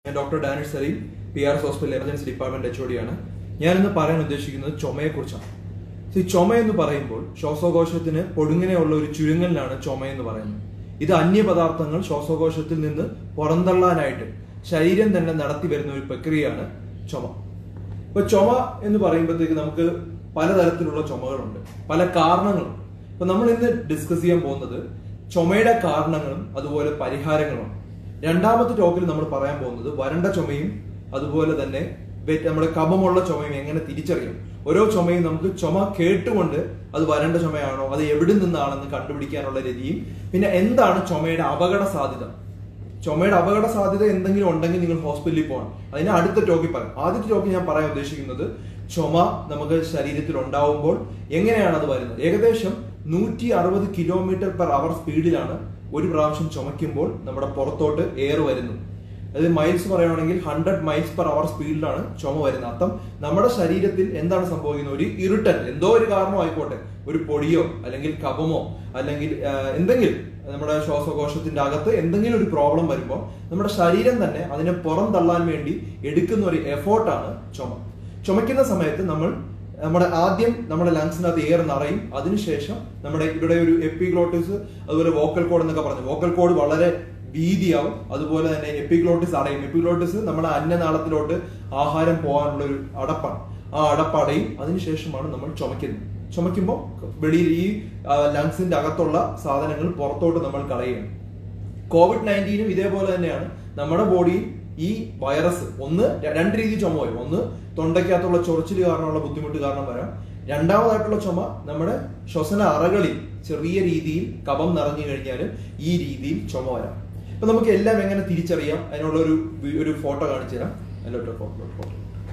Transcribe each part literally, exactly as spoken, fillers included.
Doctor Danish Salim, P R S Hospital Emergency Department H O D ആണ്. ഞാൻ ഇന്ന് പറയാൻ ഉദ്ദേശിക്കുന്നത് ചുമയെക്കുറിച്ചാണ്. ഈ ചുമ എന്ന് പറയുമ്പോൾ ശ്വാസകോശത്തിന് പൊടുങ്ങിനെയുള്ള ഒരു ചുരുങ്ങലിനാണ് ചുമ എന്ന് പറയുന്നത്. ഇത് അന്യപദാർത്ഥങ്ങൾ ശ്വാസകോശത്തിൽ നിന്ന് പുറന്തള്ളാനായിട്ട് ശരീരം തന്നെ നടത്തി വരുന്ന ഒരു പ്രക്രിയയാണ് ചുമ. ഇപ്പൊ ചുമ എന്ന് പറയുമ്പോഴത്തേക്ക് നമുക്ക് പലതരത്തിലുള്ള ചുമകളുണ്ട്, പല കാരണങ്ങളുണ്ട്. ഇപ്പൊ നമ്മൾ ഇന്ന് ഡിസ്കസ് ചെയ്യാൻ പോകുന്നത് ചുമയുടെ കാരണങ്ങളും അതുപോലെ പരിഹാരങ്ങളുമാണ്. രണ്ടാമത്തെ ടോക്കിൽ നമ്മൾ പറയാൻ പോകുന്നത് വരണ്ട ചുമയും അതുപോലെ തന്നെ നമ്മുടെ കഫമുള്ള ചുമയും എങ്ങനെ തിരിച്ചറിയാം. ഓരോ ചുമയും നമുക്ക് ചുമ കേട്ടുകൊണ്ട് അത് വരണ്ട ചുമയാണോ, അത് എവിടെ നിന്നാണെന്ന് കണ്ടുപിടിക്കാനുള്ള രീതിയും, പിന്നെ എന്താണ് ചുമയുടെ അപകട സാധ്യത. ചുമയുടെ അപകട സാധ്യത എന്തെങ്കിലും ഉണ്ടെങ്കിൽ നിങ്ങൾ ഹോസ്പിറ്റലിൽ പോകണം. അതിന് അടുത്ത ടോക്കിൽ പറയാം. ആദ്യത്തെ ടോക്കിൽ ഞാൻ പറയാൻ ഉദ്ദേശിക്കുന്നത് ചുമ നമുക്ക് ശരീരത്തിൽ ഉണ്ടാവുമ്പോൾ എങ്ങനെയാണ് അത് വരുന്നത്. ഏകദേശം നൂറ്റി അറുപത് കിലോമീറ്റർ പെർ അവർ സ്പീഡിലാണ് ഒരു പ്രാവശ്യം ചുമയ്ക്കുമ്പോൾ നമ്മുടെ പുറത്തോട്ട് എയർ വരുന്നത്. അതായത് മൈൽസ് പറയുകയാണെങ്കിൽ ഹൺഡ്രഡ് മൈൽസ് പെർ അവർ സ്പീഡിലാണ് ചുമ വരുന്നത്. അർത്ഥം നമ്മുടെ ശരീരത്തിൽ എന്താണ് സംഭവിക്കുന്നത്, ഒരു ഇറിറ്റന്റ് എന്തോ ഒരു കാരണം ആയിക്കോട്ടെ, ഒരു പൊടിയോ അല്ലെങ്കിൽ കഫമോ അല്ലെങ്കിൽ എന്തെങ്കിലും നമ്മുടെ ശ്വാസകോശത്തിന്റെ അകത്ത് എന്തെങ്കിലും ഒരു പ്രോബ്ലം വരുമ്പോൾ നമ്മുടെ ശരീരം തന്നെ അതിനെ പുറം തള്ളാൻ വേണ്ടി എടുക്കുന്ന ഒരു എഫോർട്ടാണ് ചുമ. ചുമയ്ക്കുന്ന സമയത്ത് നമ്മൾ നമ്മുടെ ആദ്യം നമ്മുടെ ലങ്സിനകത്ത് എയർ നിറയും. അതിനുശേഷം നമ്മുടെ ഇവിടെ ഒരു എപ്പിഗ്ലോട്ടിസ് അതുപോലെ വോക്കൽ കോഡ് എന്നൊക്കെ പറഞ്ഞു, വോക്കൽ കോഡ് വളരെ വീതിയാവും. അതുപോലെ തന്നെ എപ്പിഗ്ലോട്ടിസ് അടയും. എപ്പിഗ്ലോട്ടിസ് നമ്മുടെ അന്നനാളത്തിലോട്ട് ആഹാരം പോകാനുള്ള ഒരു അടപ്പാണ്. ആ അടപ്പടയും. അതിനുശേഷമാണ് നമ്മൾ ചുമക്കുന്നത്. ചുമയ്ക്കുമ്പോൾ വെളിയിൽ ഈ ലങ്സിന്റെ അകത്തുള്ള സാധനങ്ങൾ പുറത്തോട്ട് നമ്മൾ കളയുകയാണ്. കോവിഡ് നയൻറ്റീനും ഇതേപോലെ തന്നെയാണ്. നമ്മുടെ ബോഡിയിൽ ഈ വൈറസ് ഒന്ന് രണ്ട് രീതിയിൽ ചുമ വരും. ഒന്ന് തൊണ്ടയ്ക്കകത്തുള്ള ചൊറിച്ചിൽ കാരണമുള്ള ബുദ്ധിമുട്ട് കാരണം വരാം. രണ്ടാമതായിട്ടുള്ള ചുമ നമ്മുടെ ശ്വസന അറകളിൽ ചെറിയ രീതിയിൽ കഫം നിറഞ്ഞു കഴിഞ്ഞാലും ഈ രീതിയിൽ ചുമ വരാം. അപ്പൊ നമുക്ക് എല്ലാം എങ്ങനെ തിരിച്ചറിയാം, അതിനുള്ള ഒരു ഒരു ഫോട്ടോ കാണിച്ചു തരാം. Photo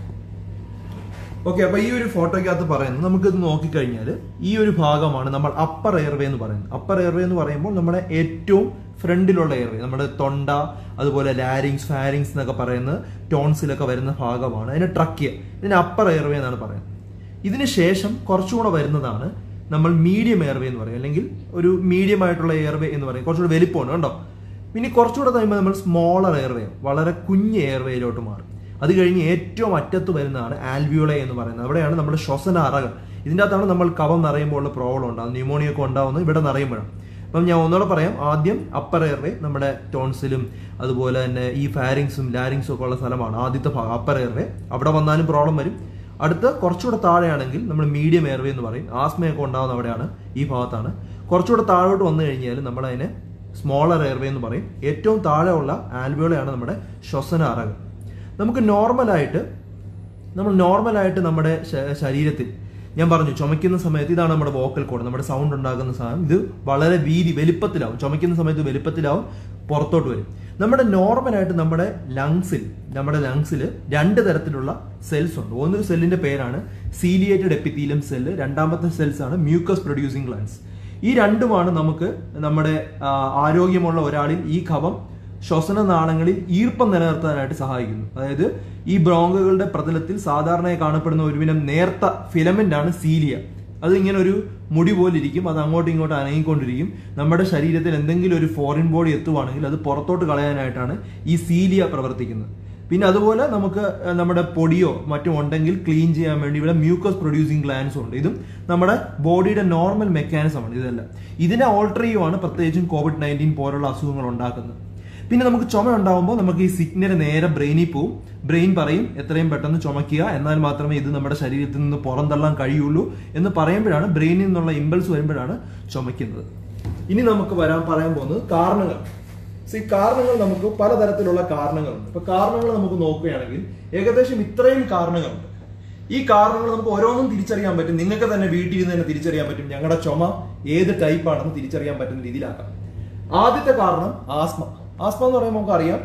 okay. അപ്പൊ ഈ ഒരു ഫോട്ടോയ്ക്കകത്ത് പറയുന്നത് നമുക്ക് ഇത് നോക്കിക്കഴിഞ്ഞാൽ ഈ ഒരു ഭാഗമാണ് നമ്മൾ അപ്പർ എയർവേ എന്ന് പറയുന്നത്. അപ്പർ എയർവേ എന്ന് പറയുമ്പോൾ നമ്മുടെ ഏറ്റവും ഫ്രണ്ടിലുള്ള എയർവേ, നമ്മുടെ തൊണ്ട അതുപോലെ ലാരിങ്സ് ഫാരിങ്സ് എന്നൊക്കെ പറയുന്ന ടോൺസിലൊക്കെ വരുന്ന ഭാഗമാണ് അതിന് ട്രക്കിയ. ഇതിന് അപ്പർ എയർവേ എന്നാണ് പറയുന്നത്. ഇതിന് ശേഷം കുറച്ചുകൂടെ വരുന്നതാണ് നമ്മൾ മീഡിയം എയർവേ എന്ന് പറയും, അല്ലെങ്കിൽ ഒരു മീഡിയം ആയിട്ടുള്ള എയർവേ എന്ന് പറയും. കുറച്ചുകൂടെ വലിപ്പമാണ് കണ്ടോ. ഇനി കുറച്ചുകൂടെ കഴിയുമ്പോൾ നമ്മൾ സ്മോളർ എയർവേ, വളരെ കുഞ്ഞ് എയർവേയിലോട്ട് മാറും. അത് കഴിഞ്ഞ് ഏറ്റവും അറ്റത്ത് വരുന്നതാണ് ആൽവിയോളെ എന്ന് പറയുന്നത്. അവിടെയാണ് നമ്മുടെ ശ്വസന അറകൾ. ഇതിൻ്റെ അകത്താണ് നമ്മൾ കഫം നിറയുമ്പോൾ ഉള്ള പ്രോബ്ലം ഉണ്ടാകുന്നത്, ന്യൂമോണിയ ഒക്കെ ഉണ്ടാകുന്നത് ഇവിടെ നിറയുമ്പോഴാണ്. അപ്പം ഞാൻ ഒന്നുകൂടെ പറയാം. ആദ്യം അപ്പർ എയർവേ നമ്മുടെ ടോൺസിലും അതുപോലെ തന്നെ ഈ ഫാരിങ്സും ലാരിങ്സും ഒക്കെ ഉള്ള സ്ഥലമാണ് ആദ്യത്തെ ഭാഗം അപ്പർ എയർവേ. അവിടെ വന്നാലും പ്രോബ്ലം വരും. അടുത്ത് കുറച്ചുകൂടെ താഴെയാണെങ്കിൽ നമ്മൾ മീഡിയം എയർവേ എന്ന് പറയും. ആസ്മയൊക്കെ ഉണ്ടാകുന്ന അവിടെയാണ്, ഈ ഭാഗത്താണ്. കുറച്ചുകൂടെ താഴോട്ട് വന്നു കഴിഞ്ഞാൽ നമ്മൾ അതിനെ സ്മോളർ എയർവേ എന്ന് പറയും. ഏറ്റവും താഴെ ഉള്ള ആൽവിയോളയാണ് നമ്മുടെ ശ്വസന അറകൾ. നമുക്ക് നോർമലായിട്ട് നമ്മൾ നോർമലായിട്ട് നമ്മുടെ ശരീരത്തിൽ ഞാൻ പറഞ്ഞു ചുമയ്ക്കുന്ന സമയത്ത് ഇതാണ് നമ്മുടെ വോക്കൽ കോഡ്, നമ്മുടെ സൗണ്ട് ഉണ്ടാക്കുന്ന സാധനം. ഇത് വളരെ വീതി വലിപ്പത്തിലാവും. ചുമയ്ക്കുന്ന സമയത്ത് വലിപ്പത്തിലാവും, പുറത്തോട്ട് വരും. നമ്മുടെ നോർമലായിട്ട് നമ്മുടെ ലങ്സിൽ നമ്മുടെ ലങ്സിൽ രണ്ട് തരത്തിലുള്ള സെൽസ് ഉണ്ട്. ഒന്നൊരു സെല്ലിന്റെ പേരാണ് സീലിയേറ്റഡ് എപ്പിത്തീലിയം സെല്ല്, രണ്ടാമത്തെ സെൽസ് ആണ് മ്യൂക്കസ് പ്രൊഡ്യൂസിങ് ഗ്ലാൻസ്. ഈ രണ്ടുമാണ് നമുക്ക് നമ്മുടെ ആരോഗ്യമുള്ള ഒരാളിൽ ഈ കഫം ശ്വസന നാളങ്ങളിൽ ഈർപ്പം നിലനിർത്താനായിട്ട് സഹായിക്കുന്നു. അതായത് ഈ ബ്രോങ്കുകളുടെ പ്രതലത്തിൽ സാധാരണയായി കാണപ്പെടുന്ന ഒരുവിധം നേർത്ത ഫിലമെന്റ് ആണ് സീലിയ. അത് ഇങ്ങനെ ഒരു മുടി പോലെ ഇരിക്കും, അത് അങ്ങോട്ടും ഇങ്ങോട്ടും അനങ്ങിക്കൊണ്ടിരിക്കും. നമ്മുടെ ശരീരത്തിൽ എന്തെങ്കിലും ഒരു ഫോറിൻ ബോഡി എത്തുവാണെങ്കിൽ അത് പുറത്തോട്ട് കളയാനായിട്ടാണ് ഈ സീലിയ പ്രവർത്തിക്കുന്നത്. പിന്നെ അതുപോലെ നമുക്ക് നമ്മുടെ പൊടിയോ മറ്റോ ഉണ്ടെങ്കിൽ ക്ലീൻ ചെയ്യാൻ വേണ്ടി ഇവിടെ മ്യൂക്കസ് പ്രൊഡ്യൂസിങ് ഗ്ലാൻസും ഉണ്ട്. ഇതും നമ്മുടെ ബോഡിയുടെ നോർമൽ മെക്കാനിസമാണ്. ഇതെല്ലാം ഇതിനെ ഓൾട്ടർ ചെയ്യുവാണ് പ്രത്യേകിച്ചും കോവിഡ് നയൻറ്റീൻ പോലുള്ള അസുഖങ്ങൾ ഉണ്ടാക്കുന്നത്. പിന്നെ നമുക്ക് ചുമ ഉണ്ടാകുമ്പോൾ നമുക്ക് ഈ സിഗ്നൽ നേരെ ബ്രെയിനിൽ പോവും. ബ്രെയിൻ പറയും എത്രയും പെട്ടെന്ന് ചുമക്കുക, എന്നാൽ മാത്രമേ ഇത് നമ്മുടെ ശരീരത്തിൽ നിന്ന് പുറന്തള്ളാൻ കഴിയുള്ളൂ എന്ന് പറയുമ്പോഴാണ്, ബ്രെയിനിൽ നിന്നുള്ള ഇമ്പൾസ് വരുമ്പോഴാണ് ചുമയ്ക്കുന്നത്. ഇനി നമുക്ക് വരാൻ പറയാൻ പോകുന്നത് കാരണങ്ങൾ. ഈ കാരണങ്ങൾ നമുക്ക് പലതരത്തിലുള്ള കാരണങ്ങളുണ്ട്. ഇപ്പൊ കാരണങ്ങൾ നമുക്ക് നോക്കുകയാണെങ്കിൽ ഏകദേശം ഇത്രയും കാരണങ്ങളുണ്ട്. ഈ കാരണങ്ങൾ നമുക്ക് ഓരോന്നും തിരിച്ചറിയാൻ പറ്റും. നിങ്ങൾക്ക് തന്നെ വീട്ടിൽ നിന്ന് തന്നെ തിരിച്ചറിയാൻ പറ്റും ഞങ്ങളുടെ ചുമ ഏത് ടൈപ്പ് ആണെന്ന് തിരിച്ചറിയാൻ പറ്റുന്ന രീതിയിലാക്കാം. ആദ്യത്തെ കാരണം ആസ്മ. ആസ്മ എന്ന് പറയുമ്പോൾ നമുക്ക് അറിയാം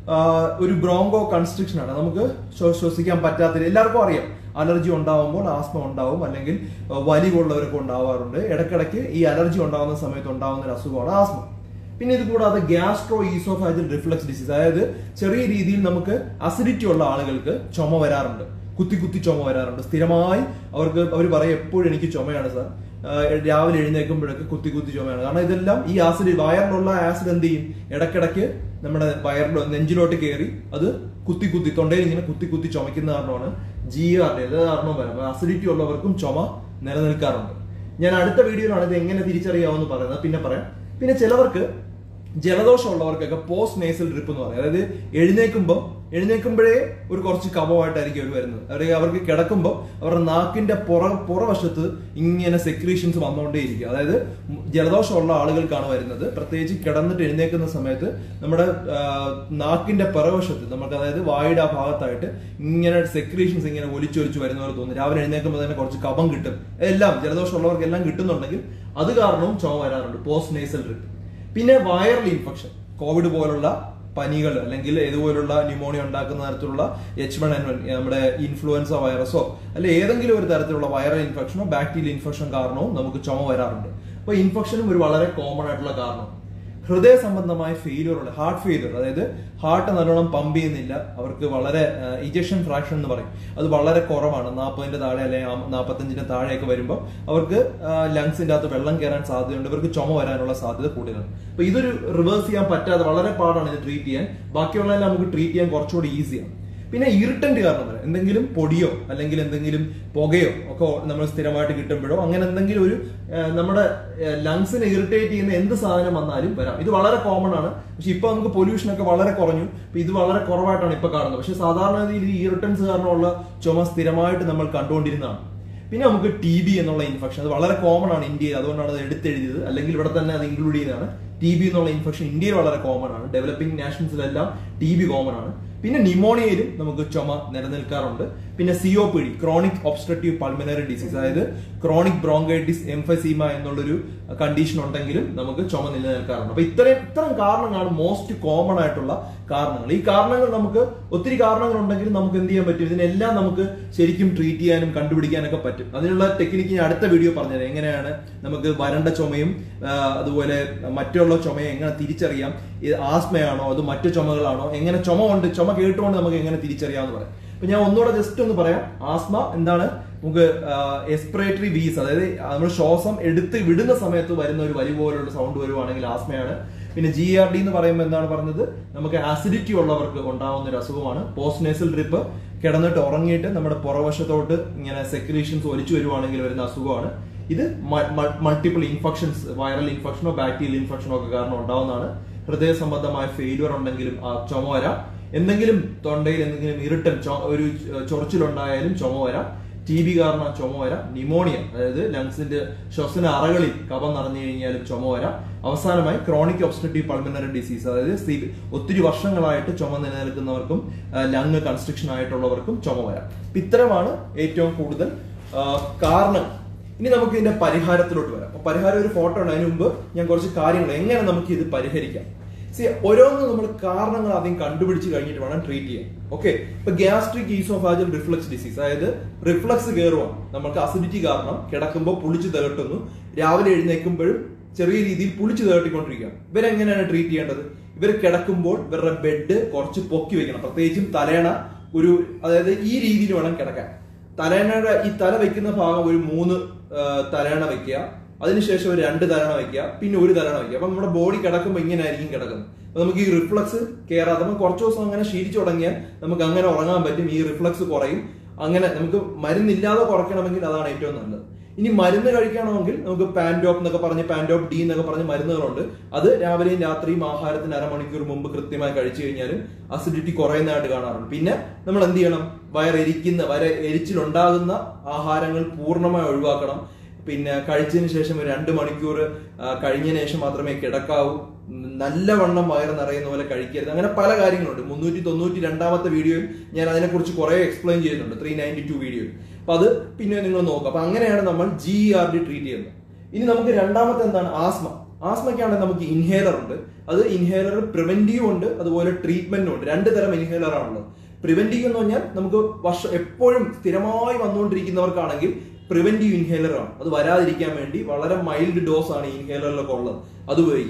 ഒരു ബ്രോങ്കോ കൺസ്ട്രിക്ഷൻ ആണ്. നമുക്ക് ശ്വസിക്കാൻ പറ്റാത്ത, എല്ലാവർക്കും അറിയാം അലർജി ഉണ്ടാവുമ്പോൾ ആസ്മ ഉണ്ടാവും, അല്ലെങ്കിൽ വലി ഉള്ളവരൊക്കെ ഉണ്ടാവാറുണ്ട്. ഇടയ്ക്കിടയ്ക്ക് ഈ അലർജി ഉണ്ടാകുന്ന സമയത്ത് ഉണ്ടാകുന്ന ഒരു അസുഖമാണ് ആസ്മ. പിന്നെ ഇത് കൂടാതെ ഗ്യാസ്ട്രോ ഈസോഫാജൽ റിഫ്ലക്സ് ഡിസീസ്, അതായത് ചെറിയ രീതിയിൽ നമുക്ക് അസിഡിറ്റി ഉള്ള ആളുകൾക്ക് ചുമ വരാറുണ്ട്, കുത്തി കുത്തി ചുമ വരാറുണ്ട് സ്ഥിരമായി. അവർക്ക് അവർ പറയും എപ്പോഴും എനിക്ക് ചുമയാണ് സാർ, രാവിലെ എഴുന്നേൽക്കുമ്പോഴൊക്കെ കുത്തി കുത്തി ചുമയാണ്. കാരണം ഇതെല്ലാം ഈ ആസിഡ്, വയറിലുള്ള ആസിഡ് എന്ത് ചെയ്യും, ഇടയ്ക്കിടയ്ക്ക് നമ്മുടെ വയറിലോ നെഞ്ചിലോട്ട് കയറി അത് കുത്തി കുത്തി തൊണ്ടയിൽ ഇങ്ങനെ കുത്തി കുത്തി ചുമക്കുന്ന കാരണമാണ് ജി ആർ ഡി, ഏത് കാരണവും വരാം. അപ്പൊ അസിഡിറ്റി ഉള്ളവർക്കും ചുമ നിലനിൽക്കാറുണ്ട്. ഞാൻ അടുത്ത വീഡിയോയിലാണ് ഇത് എങ്ങനെ തിരിച്ചറിയാമെന്ന് പറയുന്നത്, പിന്നെ പറയാം. പിന്നെ ചിലവർക്ക് ജലദോഷം ഉള്ളവർക്കൊക്കെ പോസ്റ്റ് നേസൽ ഡ്രിപ്പ് എന്ന് പറയും. അതായത് എഴുന്നേൽക്കുമ്പോൾ എഴുന്നേൽക്കുമ്പോഴേ ഒരു കുറച്ച് കഫമായിട്ടായിരിക്കും അവർ വരുന്നത്. അവർക്ക് അവർക്ക് കിടക്കുമ്പോൾ അവരുടെ നാക്കിന്റെ പുറ പുറവശത്ത് ഇങ്ങനെ സെക്രീഷൻസ് വന്നുകൊണ്ടേയിരിക്കും. അതായത് ജലദോഷമുള്ള ആളുകൾക്കാണ് വരുന്നത്. പ്രത്യേകിച്ച് കിടന്നിട്ട് എഴുന്നേൽക്കുന്ന സമയത്ത് നമ്മുടെ നാക്കിന്റെ പുറവശത്ത് നമുക്ക്, അതായത് വായുടെ ആ ഭാഗത്തായിട്ട് ഇങ്ങനെ സെക്രീഷൻസ് ഇങ്ങനെ ഒലിച്ചൊലിച്ച് വരുന്ന പോലെ തോന്നും. രാവിലെ എഴുന്നേൽക്കുമ്പോൾ തന്നെ കുറച്ച് കഫം കിട്ടും. എല്ലാം ജലദോഷമുള്ളവർക്ക് എല്ലാം കിട്ടുന്നുണ്ടെങ്കിൽ അത് കാരണവും ചുമ വരാറുണ്ട്, പോസ്റ്റ് നേസൽ ഡ്രിപ്പ്. പിന്നെ വൈറൽ ഇൻഫെക്ഷൻ, കോവിഡ് പോലുള്ള പനികൾ അല്ലെങ്കിൽ ഇതുപോലുള്ള ന്യൂമോണിയ ഉണ്ടാക്കുന്ന തരത്തിലുള്ള എച്ച് വൺ എൻ വൺ, നമ്മുടെ ഇൻഫ്ലുവൻസ വൈറസോ അല്ലെ ഏതെങ്കിലും ഒരു തരത്തിലുള്ള വൈറൽ ഇൻഫെക്ഷനോ ബാക്ടീരിയൽ ഇൻഫെക്ഷൻ കാരണവും നമുക്ക് ചുമ വരാറുണ്ട്. അപ്പൊ ഇൻഫെക്ഷനും ഒരു വളരെ കോമൺ ആയിട്ടുള്ള കാരണം. ഹൃദയ സംബന്ധമായ ഫെയിലിയർ ഉണ്ട്, ഹാർട്ട് ഫെയിലിയർ, അതായത് ഹാർട്ട് നല്ലോണം പമ്പ് ചെയ്യുന്നില്ല, അവർക്ക് വളരെ ഇജക്ഷൻ ഫ്രാക്ഷൻ എന്ന് പറയും, അത് വളരെ കുറവാണ്, നാൽപ്പതിന്റെ താഴെ അല്ലെങ്കിൽ നാൽപ്പത്തഞ്ചിന്റെ താഴെയൊക്കെ വരുമ്പോൾ അവർക്ക് ലങ്സിന്റെ അകത്ത് വെള്ളം കയറാൻ സാധ്യതയുണ്ട്, ഇവർക്ക് ചുമ വരാനുള്ള സാധ്യത കൂടുതലാണ്. അപ്പൊ ഇതൊരു റിവേഴ്സ് ചെയ്യാൻ പറ്റാതെ വളരെ പാടാണ് ഇത് ട്രീറ്റ് ചെയ്യാൻ. ബാക്കിയുള്ളതെല്ലാം നമുക്ക് ട്രീറ്റ് ചെയ്യാൻ കുറച്ചുകൂടി ഈസിയാണ്. പിന്നെ ഇറിറ്റന്റ് കാരണം വരാം, എന്തെങ്കിലും പൊടിയോ അല്ലെങ്കിൽ എന്തെങ്കിലും പുകയോ ഒക്കെ നമ്മൾ സ്ഥിരമായിട്ട് കിട്ടുമ്പോഴോ അങ്ങനെ എന്തെങ്കിലും ഒരു നമ്മുടെ ലങ്സിനെ ഇറിറ്റേറ്റ് ചെയ്യുന്ന എന്ത് സാധനം വന്നാലും വരാം. ഇത് വളരെ കോമൺ ആണ്. പക്ഷെ ഇപ്പൊ നമുക്ക് പൊല്യൂഷൻ ഒക്കെ വളരെ കുറഞ്ഞു, ഇത് വളരെ കുറവായിട്ടാണ് ഇപ്പൊ കാണുന്നത്. പക്ഷെ സാധാരണഗതിയിൽ ഈ ഇറിറ്റൻസ് കാരണമുള്ള ചുമ സ്ഥിരമായിട്ട് നമ്മൾ കണ്ടുകൊണ്ടിരുന്നതാണ്. പിന്നെ നമുക്ക് ടി ബി എന്നുള്ള ഇൻഫെക്ഷൻ, അത് വളരെ കോമൺ ആണ് ഇന്ത്യയിൽ, അതുകൊണ്ടാണ് അത് എടുത്തെഴുതിയത്, അല്ലെങ്കിൽ ഇവിടെ തന്നെ അത് ഇൻക്ലൂഡ് ചെയ്യുന്നതാണ്. ടി ബി എന്നുള്ള ഇൻഫെക്ഷൻ ഇന്ത്യയിൽ വളരെ കോമൺ ആണ്, ഡെവലപ്പിംഗ് നാഷൻസിലെല്ലാം ടി ബി കോമൺ ആണ്. പിന്നെ ന്യൂമോണിയയിലും നമുക്ക് ചുമ നിലനിൽക്കാറുണ്ട്. പിന്നെ C O P D, chronic obstructive pulmonary disease, അതായത് ക്രോണിക് ബ്രോങ്കൈറ്റിസ് എംഫസീമ എന്നുള്ളൊരു കണ്ടീഷൻ ഉണ്ടെങ്കിലും നമുക്ക് ചുമ നിലനിൽക്കാറുണ്ട്. അപ്പൊ ഇത്രയും ഇത്തരം കാരണങ്ങളാണ് മോസ്റ്റ് കോമൺ ആയിട്ടുള്ള കാരണങ്ങൾ. ഈ കാരണങ്ങൾ നമുക്ക് ഒത്തിരി കാരണങ്ങൾ ഉണ്ടെങ്കിലും നമുക്ക് എന്ത് ചെയ്യാൻ പറ്റും, ഇതിനെല്ലാം നമുക്ക് ശരിക്കും ട്രീറ്റ് ചെയ്യാനും കണ്ടുപിടിക്കാനൊക്കെ പറ്റും. അതിനുള്ള ടെക്നിക്ക് ഞാൻ അടുത്ത വീഡിയോ പറഞ്ഞുതരാം, എങ്ങനെയാണ് നമുക്ക് വരണ്ട ചുമയും അതുപോലെ മറ്റുള്ള ചുമയെ എങ്ങനെ തിരിച്ചറിയാം, ആസ്മയാണോ അത് മറ്റു ചുമകളാണോ, എങ്ങനെ ചുമ കൊണ്ട് ചുമ കേട്ടുകൊണ്ട് നമുക്ക് എങ്ങനെ തിരിച്ചറിയാമെന്ന് പറയാം. അപ്പൊ ഞാൻ ഒന്നുകൂടെ ജസ്റ്റ് ഒന്ന് പറയാം. ആസ്മ എന്താണ്, നമുക്ക് എക്സ്പിറേറ്ററി വീസ്, അതായത് നമ്മൾ ശ്വാസം എടുത്ത് വിടുന്ന സമയത്ത് വരുന്ന ഒരു വലി പോലുള്ള സൗണ്ട് വരുവാണെങ്കിൽ ആസ്മയാണ്. പിന്നെ ജി ആർ ഡി എന്ന് പറയുമ്പോൾ എന്താണ് പറഞ്ഞത്, നമുക്ക് ആസിഡിറ്റി ഉള്ളവർക്ക് ഉണ്ടാവുന്ന ഒരു അസുഖമാണ്. പോസ്റ്റ് നേസൽ ഡ്രിപ്പ്, കിടന്നിട്ട് ഉറങ്ങിയിട്ട് നമ്മുടെ പുറവശത്തോട്ട് ഇങ്ങനെ സെക്രീഷൻസ് ഒലിച്ചു വരുവാണെങ്കിൽ വരുന്ന അസുഖമാണ്. ഇത് മൾട്ടിപ്പിൾ ഇൻഫെക്ഷൻസ്, വൈറൽ ഇൻഫെക്ഷനോ ബാക്ടീരിയൽ ഇൻഫെക്ഷനോ ഒക്കെ കാരണം ഉണ്ടാവുന്നതാണ്. ഹൃദയ സംബന്ധമായ ഫെയിലിയർ ഉണ്ടെങ്കിലും ആ ചുമ വരാം. എന്തെങ്കിലും തൊണ്ടയിൽ എന്തെങ്കിലും ഇറിട്ടൻ, ഒരു ചൊറിച്ചിലുണ്ടായാലും ചുമ വരാം. ടി ബി കാരണം ചുമ വരാം. ന്യൂമോണിയ, അതായത് ലങ്സിന്റെ ശ്വസന അറകളിൽ കഫം നിറഞ്ഞു കഴിഞ്ഞാലും ചുമ വരാം. അവസാനമായി ക്രോണിക് ഒബ്സ്ട്രക്റ്റീവ് പൾമനറി ഡിസീസ്, അതായത് ഒത്തിരി വർഷങ്ങളായിട്ട് ചുമ നിലനിൽക്കുന്നവർക്കും ലങ് കൺസ്ട്രക്ഷൻ ആയിട്ടുള്ളവർക്കും ചുമ വരാം. ഇത്തരമാണ് ഏറ്റവും കൂടുതൽ കാരണം. ഇനി നമുക്ക് ഇതിന്റെ പരിഹാരത്തിലോട്ട് വരാം. അപ്പൊ പരിഹാരം ഒരു ഫോട്ടോ ഉണ്ട്, അതിന് മുമ്പ് ഞാൻ കുറച്ച് കാര്യങ്ങൾ എങ്ങനെ നമുക്ക് ഇത് പരിഹരിക്കാം. സി ഓരോന്നും നമ്മൾ കാരണങ്ങൾ ആദ്യം കണ്ടുപിടിച്ച് കഴിഞ്ഞിട്ട് വേണം ട്രീറ്റ് ചെയ്യാൻ. ഓക്കെ, ഇപ്പൊ ഗ്യാസ്ട്രിക് ഈസോഫാജൽ റിഫ്ലക്സ് ഡിസീസ്, അതായത് റിഫ്ലക്സ് കയറുവാണ്, നമുക്ക് അസിഡിറ്റി കാരണം കിടക്കുമ്പോൾ പുളിച്ച് തകട്ടുന്നു, രാവിലെ എഴുന്നേൽക്കുമ്പോഴും ചെറിയ രീതിയിൽ പുളിച്ച് തകട്ടിക്കൊണ്ടിരിക്കുകയാണ്. ഇവരെങ്ങനെയാണ് ട്രീറ്റ് ചെയ്യേണ്ടത്? ഇവർ കിടക്കുമ്പോൾ ഇവരുടെ ബെഡ് കുറച്ച് പൊക്കി വെക്കണം, പ്രത്യേകിച്ചും തലേണ ഒരു, അതായത് ഈ രീതിയിൽ വേണം കിടക്കാൻ. തലേണയുടെ ഈ തല വെക്കുന്ന ഭാഗം ഒരു മൂന്ന് തലേണ വെക്കുക, അതിനുശേഷം ഒരു രണ്ട് തലണ വെക്കുക, പിന്നെ ഒരു തലണ വെക്കുക. അപ്പൊ നമ്മുടെ ബോഡി കിടക്കുമ്പോൾ ഇങ്ങനെ ആയിരിക്കും കിടക്കുന്നത്. അപ്പൊ നമുക്ക് ഈ റിഫ്ലക്സ് കയറാതെ നമുക്ക് കുറച്ച് ദിവസം അങ്ങനെ ശീലിച്ചു തുടങ്ങിയാൽ നമുക്ക് അങ്ങനെ ഉറങ്ങാൻ പറ്റും, ഈ റിഫ്ലക്സ് കുറയും. അങ്ങനെ നമുക്ക് മരുന്നില്ലാതെ കുറയ്ക്കണമെങ്കിൽ അതാണ് ഏറ്റവും നല്ലത്. ഇനി മരുന്ന് കഴിക്കണമെങ്കിൽ നമുക്ക് പാൻഡോപ്പ് എന്നൊക്കെ പറഞ്ഞ്, പാൻഡോപ്പ് ഡി എന്നൊക്കെ പറഞ്ഞ് മരുന്നുകളുണ്ട്. അത് രാവിലെയും രാത്രിയും ആഹാരത്തിന് അരമണിക്കൂർ മുമ്പ് കൃത്യമായി കഴിച്ചു കഴിഞ്ഞാലും അസിഡിറ്റി കുറയുന്നതായിട്ട് കാണാറുണ്ട്. പിന്നെ നമ്മൾ എന്ത് ചെയ്യണം, വയറെരിക്കുന്ന വര എരിച്ചിലുണ്ടാകുന്ന ആഹാരങ്ങൾ പൂർണ്ണമായി ഒഴിവാക്കണം. പിന്നെ കഴിച്ചതിന് ശേഷം ഒരു രണ്ട് മണിക്കൂർ കഴിഞ്ഞതിന് ശേഷം മാത്രമേ കിടക്കാവൂ. നല്ലവണ്ണം വയറ് നിറയുന്ന പോലെ കഴിക്കരുത്. അങ്ങനെ പല കാര്യങ്ങളുണ്ട്. മുന്നൂറ്റി തൊണ്ണൂറ്റി രണ്ടാമത്തെ വീഡിയോയിൽ ഞാൻ അതിനെക്കുറിച്ച് കുറെ എക്സ്പ്ലെയിൻ ചെയ്യുന്നുണ്ട്, ത്രീ നയൻറ്റി ടു വീഡിയോയിൽ. അപ്പൊ അത് പിന്നെ നിങ്ങൾ നോക്കുക. അപ്പൊ അങ്ങനെയാണ് നമ്മൾ ജി ആർ ഡി ട്രീറ്റ് ചെയ്യുന്നത്. ഇനി നമുക്ക് രണ്ടാമത്തെ എന്താണ്, ആസ്മ. ആസ്മയ്ക്കാണെങ്കിൽ നമുക്ക് ഇൻഹേലർ ഉണ്ട്. അത് ഇൻഹേലർ പ്രിവെന്റീവ് ഉണ്ട്, അതുപോലെ ട്രീറ്റ്മെന്റും ഉണ്ട്. രണ്ട് തരം ഇൻഹേലർ ആണുള്ളത്. പ്രിവെന്റീവ് എന്ന് പറഞ്ഞാൽ നമുക്ക് വർഷം എപ്പോഴും സ്ഥിരമായി വന്നുകൊണ്ടിരിക്കുന്നവർക്കാണെങ്കിൽ പ്രിവെന്റീവ് ഇൻഹേലർ ആണ്. അത് വരാതിരിക്കാൻ വേണ്ടി വളരെ മൈൽഡ് ഡോസ് ആണ് ഈ ഇൻഹേലറിലൊക്കെ ഉള്ളത്, അത് ഉപയോഗിക്കാം.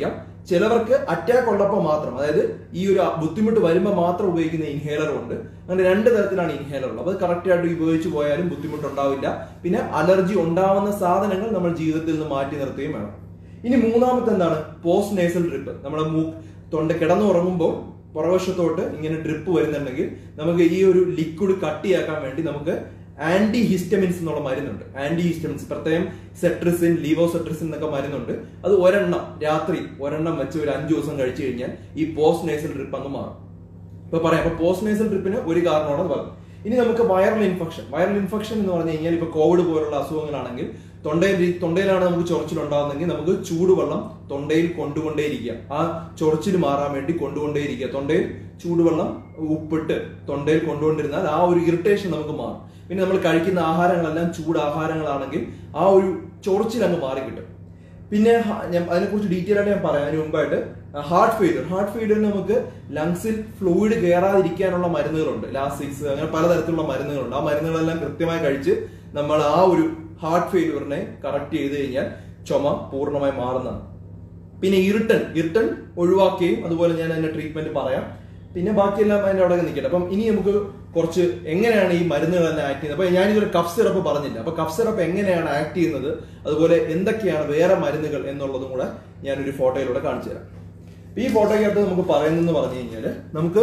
ചിലവർക്ക് അറ്റാക്ക് ഉള്ളപ്പോൾ മാത്രം, അതായത് ഈ ഒരു ബുദ്ധിമുട്ട് വരുമ്പോൾ മാത്രം ഉപയോഗിക്കുന്ന ഇൻഹേലർ ഉണ്ട്. അങ്ങനെ രണ്ട് തരത്തിലാണ് ഇൻഹേലർ ഉള്ളത്. അത് കറക്റ്റ് ആയിട്ട് ഉപയോഗിച്ച് പോയാലും ബുദ്ധിമുട്ടുണ്ടാവില്ല. പിന്നെ അലർജി ഉണ്ടാവുന്ന സാധനങ്ങൾ നമ്മൾ ജീവിതത്തിൽ നിന്ന് മാറ്റി നിർത്തുകയും വേണം. ഇനി മൂന്നാമത്തെ എന്താണ്? Post nasal drip. നമ്മുടെ മൂ തൊണ്ട കിടന്നുറങ്ങുമ്പോൾ പുറവശത്തോട്ട് ഇങ്ങനെ ഡ്രിപ്പ് വരുന്നുണ്ടെങ്കിൽ നമുക്ക് ഈ ഒരു ലിക്വിഡ് കട്ടിയാക്കാൻ വേണ്ടി നമുക്ക് ആന്റി ഹിസ്റ്റമിൻസ് എന്നുള്ള മരുന്നുണ്ട്. ആന്റി ഹിസ്റ്റമിൻസ് പ്രത്യേകം സെട്രിസിൻ, ലീവോസെട്രിസിൻ എന്നൊക്കെ മരുന്നുണ്ട്. അത് ഒരെണ്ണം രാത്രി ഒരെണ്ണം വെച്ച് ഒരു അഞ്ചു ദിവസം കഴിച്ചു കഴിഞ്ഞാൽ ഈ പോസ്റ്റ് നേസൽ ഡ്രിപ്പ് അങ്ങ് മാറും. ഇപ്പൊ പറയാം, അപ്പൊ പോസ്റ്റ് നേസൽ ഡ്രിപ്പിന് ഒരു കാരണമാണെന്ന് പറഞ്ഞു. ഇനി നമുക്ക് വൈറൽ ഇൻഫെക്ഷൻ. വൈറൽ ഇൻഫെക്ഷൻ എന്ന് പറഞ്ഞു കഴിഞ്ഞാൽ ഇപ്പൊ കോവിഡ് പോലുള്ള അസുഖങ്ങളാണെങ്കിൽ തൊണ്ടയിൽ തൊണ്ടയിലാണ് നമുക്ക് ചൊറിച്ചിലുണ്ടാകുന്നെങ്കിൽ നമുക്ക് ചൂടുവെള്ളം തൊണ്ടയിൽ കൊണ്ടുകൊണ്ടേയിരിക്കുക. ആ ചൊറിച്ചിൽ മാറാൻ വേണ്ടി കൊണ്ടുകൊണ്ടേയിരിക്കുക. തൊണ്ടയിൽ ചൂടുവെള്ളം ഉപ്പിട്ട് തൊണ്ടയിൽ കൊണ്ടുകൊണ്ടിരുന്നാൽ ആ ഒരു ഇറിറ്റേഷൻ നമുക്ക് മാറും. പിന്നെ നമ്മൾ കഴിക്കുന്ന ആഹാരങ്ങളെല്ലാം ചൂടാഹാരങ്ങളാണെങ്കിൽ ആ ഒരു ചൊറിച്ചിൽ അങ്ങ് മാറി കിട്ടും. പിന്നെ ഞാൻ അതിനെക്കുറിച്ച് ഡീറ്റെയിൽ ആയിട്ട് ഞാൻ പറയാം. അതിന് മുമ്പായിട്ട് ഹാർട്ട് ഫെയിലിയർ. ഹാർട്ട് ഫെയിലിയറിന് നമുക്ക് ലങ്സിൽ ഫ്ലൂയിഡ് കയറാതിരിക്കാനുള്ള മരുന്നുകളുണ്ട്. ലാസിക്സ്, അങ്ങനെ പലതരത്തിലുള്ള മരുന്നുകളുണ്ട്. ആ മരുന്നുകളെല്ലാം കൃത്യമായി കഴിച്ച് നമ്മൾ ആ ഒരു ഹാർട്ട് ഫെയിലിയറിനെ കറക്റ്റ് ചെയ്ത് കഴിഞ്ഞാൽ ചുമ പൂർണ്ണമായി മാറുന്നതാണ്. പിന്നെ ഇറിട്ടൻ ഇറിട്ടൻ ഒഴിവാക്കുകയും അതുപോലെ ഞാൻ അതിന്റെ ട്രീറ്റ്മെന്റ് പറയാം. പിന്നെ ബാക്കിയെല്ലാം അതിന്റെ അവിടെ നിൽക്കട്ടെ. അപ്പം ഇനി നമുക്ക് കുറച്ച് എങ്ങനെയാണ് ഈ മരുന്നുകൾ തന്നെ ആക്ട് ചെയ്യുന്നത്. അപ്പൊ ഞാനിതൊരു കഫ് സിറപ്പ് പറഞ്ഞില്ല. അപ്പൊ കഫ് സിറപ്പ് എങ്ങനെയാണ് ആക്ട് ചെയ്യുന്നത്, അതുപോലെ എന്തൊക്കെയാണ് വേറെ മരുന്നുകൾ എന്നുള്ളതും കൂടെ ഞാനൊരു ഫോട്ടോയിലൂടെ കാണിച്ചു തരാം. ഈ ഫോട്ടോയ്ക്കകത്ത് നമുക്ക് പറയുന്നതെന്ന് പറഞ്ഞു കഴിഞ്ഞാല് നമുക്ക്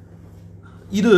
ഇത്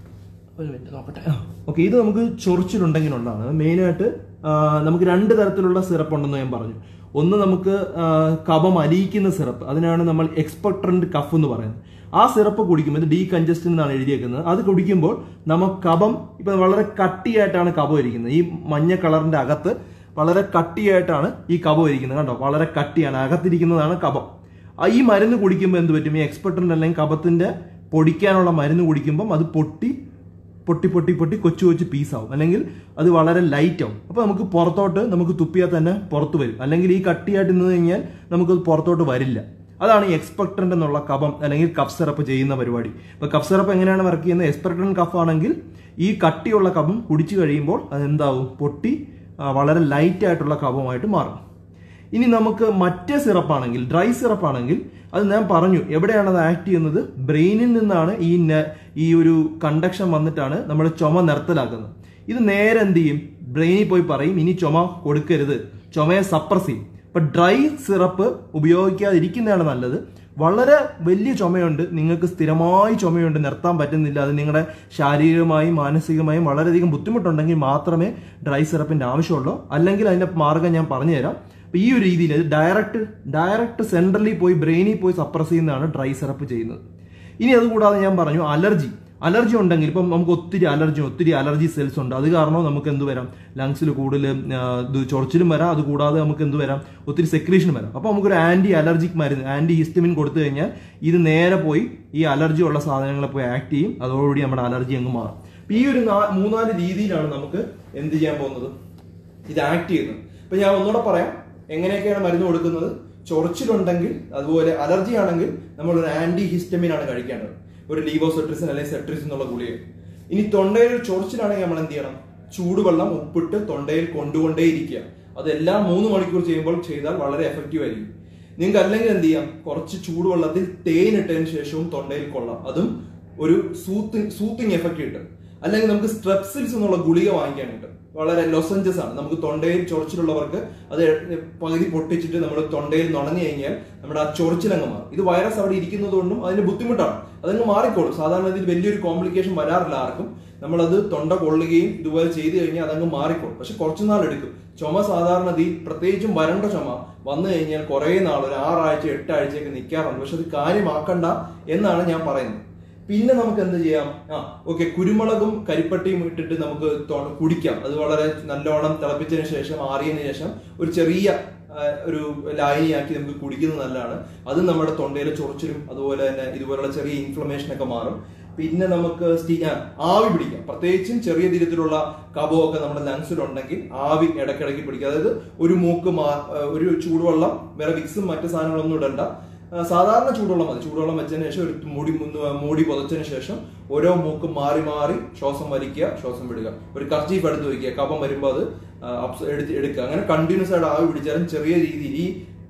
ഒരു മിനിറ്റ് നോക്കട്ടെ. ഓക്കെ, ഇത് നമുക്ക് ചൊറിച്ചിലുണ്ടെങ്കിലുണ്ടാണ്. മെയിനായിട്ട് നമുക്ക് രണ്ട് തരത്തിലുള്ള സിറപ്പ് ഉണ്ടെന്ന് ഞാൻ പറഞ്ഞു. ഒന്ന് നമുക്ക് കഫം അലിയിക്കുന്ന സിറപ്പ്, അതിനാണ് നമ്മൾ എക്സ്പെക്ടറന്റ് കഫ് എന്ന് പറയുന്നത്. ആ സിറപ്പ് കുടിക്കുമ്പോൾ ഇത് ഡീകൺജസ്റ്റൻ എന്നാണ് എഴുതിയേക്കുന്നത്. അത് കുടിക്കുമ്പോൾ നമുക്ക് കഫം ഇപ്പൊ വളരെ കട്ടിയായിട്ടാണ് കഫം ഇരിക്കുന്നത്. ഈ മഞ്ഞ കളറിന്റെ അകത്ത് വളരെ കട്ടിയായിട്ടാണ് ഈ കഫം ഇരിക്കുന്നത്. കണ്ടോ, വളരെ കട്ടിയാണ്, അകത്തിരിക്കുന്നതാണ് കഫം. ഈ മരുന്ന് കുടിക്കുമ്പോൾ എന്ത് പറ്റും? ഈ എക്സ്പെക്ടറന്റ് അല്ലെങ്കിൽ കഫത്തിന്റെ പൊടിക്കാനുള്ള മരുന്ന് കുടിക്കുമ്പം അത് പൊട്ടി പൊട്ടി പൊട്ടി പൊട്ടി കൊച്ചു കൊച്ചു പീസാവും, അല്ലെങ്കിൽ അത് വളരെ ലൈറ്റ് ആവും. അപ്പൊ നമുക്ക് പുറത്തോട്ട് നമുക്ക് തുപ്പിയാൽ തന്നെ പുറത്ത് വരും. അല്ലെങ്കിൽ ഈ കട്ടിയായിട്ട് നിന്ന് കഴിഞ്ഞാൽ നമുക്കത് പുറത്തോട്ട് വരില്ല. അതാണ് ഈ എക്സ്പെക്ടറന്റ് എന്നുള്ള കഫം അല്ലെങ്കിൽ കഫ് സിറപ്പ് ചെയ്യുന്ന പരിപാടി. ഇപ്പൊ കഫ് സിറപ്പ് എങ്ങനെയാണ് വർക്ക് ചെയ്യുന്നത്? എക്സ്പെക്ടറന്റ് കഫ് ആണെങ്കിൽ ഈ കട്ടിയുള്ള കഫം കുടിച്ചു കഴിയുമ്പോൾ അതെന്താവും? പൊട്ടി വളരെ ലൈറ്റ് ആയിട്ടുള്ള കഫമായിട്ട് മാറും. ഇനി നമുക്ക് മറ്റേ സിറപ്പാണെങ്കിൽ, ഡ്രൈ സിറപ്പാണെങ്കിൽ, അത് ഞാൻ പറഞ്ഞു എവിടെയാണ് അത് ആക്ട് ചെയ്യുന്നത്? ബ്രെയിനിൽ നിന്നാണ് ഈ ഈ ഒരു കണ്ടക്ഷൻ വന്നിട്ടാണ് നമ്മൾ ചുമ നിർത്തലാക്കുന്നത്. ഇത് നേരെ എന്ത് ചെയ്യും? ബ്രെയിനിൽ പോയി പറയും ഇനി ചുമ കൊടുക്കരുത്, ചുമയെ സപ്രസ് ചെയ്യും. ഇപ്പൊ ഡ്രൈ സിറപ്പ് ഉപയോഗിക്കാതിരിക്കുന്നതാണ് നല്ലത്. വളരെ വലിയ ചുമയുണ്ട്, നിങ്ങൾക്ക് സ്ഥിരമായി ചുമയുണ്ട്, നിർത്താൻ പറ്റുന്നില്ല, അത് നിങ്ങളുടെ ശാരീരികമായും മാനസികമായും വളരെയധികം ബുദ്ധിമുട്ടുണ്ടെങ്കിൽ മാത്രമേ ഡ്രൈ സിറപ്പിന്റെ ആവശ്യമുള്ളൂ. അല്ലെങ്കിൽ അതിന്റെ മാർഗം ഞാൻ പറഞ്ഞുതരാം. ഈ ഒരു രീതിയിൽ ഡയറക്റ്റ് ഡയറക്റ്റ് സെൻട്രലി പോയി ബ്രെയിനിൽ പോയി സപ്രസ് ചെയ്യുന്നതാണ് ഡ്രൈ സിറപ്പ് ചെയ്യുന്നത്. ഇനി അതുകൂടാതെ ഞാൻ പറഞ്ഞു അലർജി. അലർജി ഉണ്ടെങ്കിൽ ഇപ്പം നമുക്ക് ഒത്തിരി അലർജി ഒത്തിരി അലർജി സെൽസ് ഉണ്ട്. അത് കാരണം നമുക്ക് എന്ത് വരാം? ലങ്സിൽ കൂടുതൽ ചൊറിച്ചിലും വരാം. അത് കൂടാതെ നമുക്ക് എന്ത് വരാം? ഒത്തിരി സെക്രീഷനും വരാം. അപ്പൊ നമുക്കൊരു ആന്റി അലർജിക് മരുന്ന്, ആന്റി ഹിസ്റ്റമിൻ കൊടുത്തു കഴിഞ്ഞാൽ ഇത് നേരെ പോയി ഈ അലർജി ഉള്ള സാധനങ്ങളെ പോയി ആക്ട് ചെയ്യും. അതോടുകൂടി നമ്മുടെ അലർജി അങ്ങ് മാറും. ഈ ഒരു മൂന്നാല് രീതിയിലാണ് നമുക്ക് എന്ത് ചെയ്യാൻ പോകുന്നത്, ഇത് ആക്ട് ചെയ്യുന്നത്. അപ്പൊ ഞാൻ ഒന്നുകൂടെ പറയാം എങ്ങനെയൊക്കെയാണ് മരുന്ന് കൊടുക്കുന്നത്. ചൊറിച്ചിലുണ്ടെങ്കിൽ, അതുപോലെ അലർജി ആണെങ്കിൽ നമ്മൾ ഒരു ആന്റി ഹിസ്റ്റമിൻ ആണ് കഴിക്കേണ്ടത്, ഒരു ലീവോസെട്രിസിൻ അല്ലെങ്കിൽ സെട്രിസിൻ എന്നുള്ള ഗുളിക. ഇനി തൊണ്ടയിൽ ചൊറിച്ചിലാണെങ്കിൽ നമ്മൾ എന്ത് ചെയ്യണം? ചൂടുവെള്ളം ഉപ്പിട്ട് തൊണ്ടയിൽ കൊണ്ടുകൊണ്ടേയിരിക്കുക. അതെല്ലാം മൂന്ന് മണിക്കൂർ ചെയ്യുമ്പോൾ ചെയ്താൽ വളരെ എഫക്റ്റീവ് ആയിരിക്കും. നിങ്ങൾക്ക് അല്ലെങ്കിൽ എന്ത് ചെയ്യാം? കുറച്ച് ചൂടുവെള്ളത്തിൽ തേൻ ഇട്ടതിന് ശേഷവും തൊണ്ടയിൽ കൊള്ളാം. അതും ഒരു സൂത്തിങ് സൂത്തിങ് എഫക്റ്റ് കിട്ടും. അല്ലെങ്കിൽ നമുക്ക് സ്ട്രെപ്സിൽസ് എന്നുള്ള ഗുളിക വാങ്ങിക്കാൻ കിട്ടും. വളരെ ലൊസഞ്ചസ് ആണ്. നമുക്ക് തൊണ്ടയിൽ ചൊറിച്ചിലുള്ളവർക്ക് അത് പകുതി പൊട്ടിച്ചിട്ട് നമ്മൾ തൊണ്ടയിൽ നുണഞ്ഞു കഴിഞ്ഞാൽ നമ്മുടെ ആ ചൊറിച്ചിലങ്ങ് മാറും. ഇത് വൈറസ് അവിടെ ഇരിക്കുന്നത് കൊണ്ടും അതിന്റെ ബുദ്ധിമുട്ടാണ്, അതങ്ങ് മാറിക്കോളും. സാധാരണ ഇതിൽ വലിയൊരു കോംപ്ലിക്കേഷൻ വരാറില്ല ആർക്കും. നമ്മളത് തൊണ്ട കൊള്ളുകയും ഇതുപോലെ ചെയ്തു കഴിഞ്ഞാൽ അതങ്ങ് മാറിക്കോളും. പക്ഷെ കുറച്ചു നാൾ എടുക്കും. ചുമ സാധാരണ ഈ പ്രത്യേകിച്ചും വരണ്ട ചുമ വന്നു കഴിഞ്ഞാൽ കുറെ നാൾ, ഒരു ആറാഴ്ച എട്ടാഴ്ചയൊക്കെ നിൽക്കാറുണ്ട്. പക്ഷെ അത് കാര്യമാക്കണ്ട എന്നാണ് ഞാൻ പറയുന്നത്. പിന്നെ നമുക്ക് എന്ത് ചെയ്യാം? ആ ഓക്കെ, കുരുമുളകും കരിപ്പട്ടിയും ഇട്ടിട്ട് നമുക്ക് കുടിക്കാം. അത് വളരെ നല്ലോണം തിളപ്പിച്ചതിന് ശേഷം ആറിയതിനു ശേഷം ഒരു ചെറിയ ഒരു ലായനിയാക്കി നമുക്ക് കുടിക്കുന്നത് നല്ലതാണ്. അത് നമ്മുടെ തൊണ്ടയിലെ ചൊറിച്ചിലും അതുപോലെ തന്നെ ഇതുപോലുള്ള ചെറിയ ഇൻഫ്ലമേഷൻ ഒക്കെ മാറും. പിന്നെ നമുക്ക് ആവി പിടിക്കാം. പ്രത്യേകിച്ചും ചെറിയ തരത്തിലുള്ള കഫമൊക്കെ നമ്മുടെ ലങ്സിലുണ്ടെങ്കിൽ ആവി ഇടയ്ക്കിടയ്ക്ക് പിടിക്കുക. അതായത് ഒരു മൂക്ക് ഒരു ചൂടുവെള്ളം, വേറെ വിക്സും മറ്റു സാധനങ്ങളൊന്നും ഇടണ്ട, സാധാരണ ചൂടുവെള്ളം മതി. ചൂടുവെള്ളം വെച്ചതിന് ശേഷം ഒരു മൂടി മൂടി പുതച്ചതിന് ശേഷം ഓരോ മൂക്കും മാറി മാറി ശ്വാസം വലിക്കുക, ശ്വാസം വിടുക. ഒരു കർച്ചീഫ് എടുത്ത് വയ്ക്കുക, കഫം വരുമ്പോൾ അത് എടുത്ത് എടുക്കുക. അങ്ങനെ കണ്ടിന്യൂസ് ആയിട്ട് ആവി പിടിച്ചാലും ചെറിയ രീതിയിൽ ഈ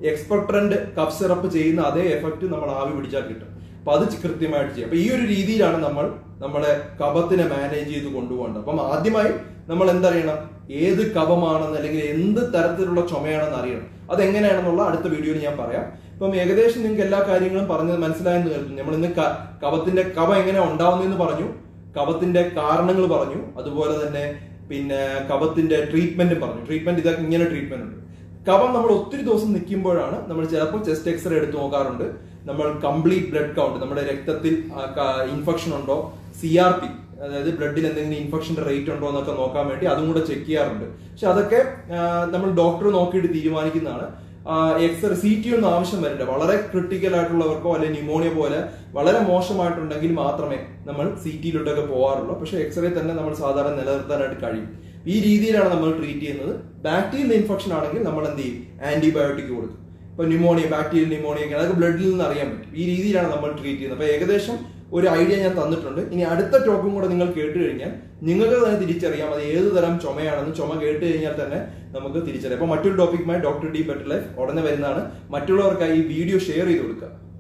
എക്സ്പെക്ടറന്റ് കഫ് സിറപ്പ് ചെയ്യുന്ന അതേ എഫക്ട് നമ്മൾ ആവി പിടിച്ചാൽ കിട്ടും. അപ്പൊ അത് കൃത്യമായിട്ട് ചെയ്യാം. അപ്പൊ ഈ ഒരു രീതിയിലാണ് നമ്മൾ നമ്മളെ കഫത്തിനെ മാനേജ് ചെയ്ത് കൊണ്ടുപോകേണ്ടത്. അപ്പം ആദ്യമായി നമ്മൾ എന്തറിയണം, ഏത് കഫമാണെന്ന് അല്ലെങ്കിൽ എന്ത് തരത്തിലുള്ള ചുമയാണെന്ന് അറിയണം. അതെങ്ങനെയാണെന്നുള്ള അടുത്ത വീഡിയോയിൽ ഞാൻ പറയാം. ഇപ്പം ഏകദേശം നിങ്ങൾക്ക് എല്ലാ കാര്യങ്ങളും പറഞ്ഞത് മനസ്സിലായെന്ന് കരുതുന്നു. നമ്മൾ ഇന്ന് കഫത്തിന്റെ കഫ എങ്ങനെ ഉണ്ടാവുന്നതെന്ന് പറഞ്ഞു, കഫത്തിന്റെ കാരണങ്ങൾ പറഞ്ഞു, അതുപോലെ തന്നെ പിന്നെ കഫത്തിന്റെ ട്രീറ്റ്മെന്റ് പറഞ്ഞു. ട്രീറ്റ്മെന്റ് ഇതൊക്കെ ഇങ്ങനെ ട്രീറ്റ്മെന്റ് ഉണ്ട്. കഫം നമ്മൾ ഒത്തിരി ദിവസം നിൽക്കുമ്പോഴാണ് നമ്മൾ ചിലപ്പോൾ ചെസ്റ്റ് എക്സ്റേ എടുത്ത് നോക്കാറുണ്ട്. നമ്മൾ കംപ്ലീറ്റ് ബ്ലഡ് കൗണ്ട്, നമ്മുടെ രക്തത്തിൽ ഇൻഫെക്ഷൻ ഉണ്ടോ, സി ആർ പി അതായത് ബ്ലഡിൽ എന്തെങ്കിലും ഇൻഫെക്ഷന്റെ റേറ്റ് ഉണ്ടോ എന്നൊക്കെ നോക്കാൻ വേണ്ടി അതും കൂടെ ചെക്ക് ചെയ്യാറുണ്ട്. പക്ഷെ അതൊക്കെ നമ്മൾ ഡോക്ടർ നോക്കിയിട്ട് തീരുമാനിക്കുന്നതാണ്. എക്സ്റേ സി ടി ഒന്നും ആവശ്യം വരില്ല. വളരെ ക്രിട്ടിക്കൽ ആയിട്ടുള്ളവർക്കോ അല്ലെങ്കിൽ ന്യൂമോണിയ പോലെ വളരെ മോശമായിട്ടുണ്ടെങ്കിൽ മാത്രമേ നമ്മൾ സി ടിയിലോട്ടൊക്കെ പോകാറുള്ളൂ. പക്ഷെ എക്സ്റേ തന്നെ നമ്മൾ സാധാരണ നിലനിർത്താനായിട്ട് കഴിയും. ഈ രീതിയിലാണ് നമ്മൾ ട്രീറ്റ് ചെയ്യുന്നത്. ബാക്ടീരിയൽ ഇൻഫെക്ഷൻ ആണെങ്കിൽ നമ്മൾ എന്ത് ചെയ്യും, ആന്റിബയോട്ടിക് കൊടുക്കും. ഇപ്പൊ ന്യൂമോണിയ, ബാക്ടീരിയൽ ന്യൂമോണിയ ഒക്കെ അതൊക്കെ ബ്ലഡിൽ നിന്ന് അറിയാൻ പറ്റും. ഈ രീതിയിലാണ് നമ്മൾ ട്രീറ്റ് ചെയ്യുന്നത്. അപ്പൊ ഏകദേശം ഒരു ഐഡിയ ഞാൻ തന്നിട്ടുണ്ട്. ഇനി അടുത്ത ടോക്കും കൂടെ നിങ്ങൾ കേട്ട് കഴിഞ്ഞാൽ നിങ്ങൾക്ക് തന്നെ തിരിച്ചറിയാം അത് ഏത് തരം ചുമയാണെന്ന്. ചുമ കേട്ട് കഴിഞ്ഞാൽ തന്നെ നമുക്ക് തിരിച്ചറിയാം. അപ്പൊ മറ്റൊരു ടോപ്പിക്കുമായി ഡോക്ടർ ഡി ബെറ്റർ ലൈഫ് ഉടനെ വരുന്നതാണ്. മറ്റുള്ളവർക്കായി ഈ വീഡിയോ ഷെയർ ചെയ്ത് കൊടുക്കുക.